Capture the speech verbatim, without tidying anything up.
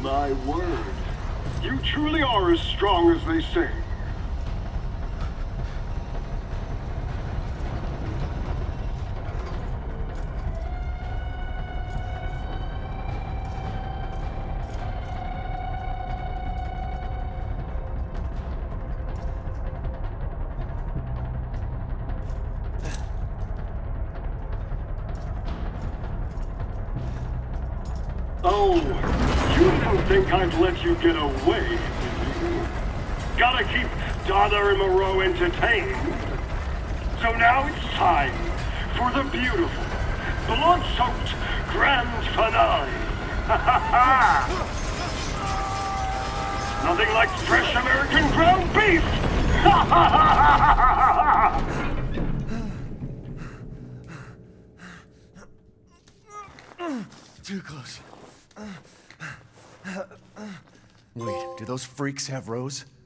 My word. You truly are as strong as they say. Oh, you didn't think I'd let you get away, did you? Gotta keep Donna and Moreau entertained. So now it's time for the beautiful, blood-soaked grand finale. Ha ha ha! Nothing like fresh American ground beef! Ha ha ha ha ha! Too close. Wait, do those freaks have Rose?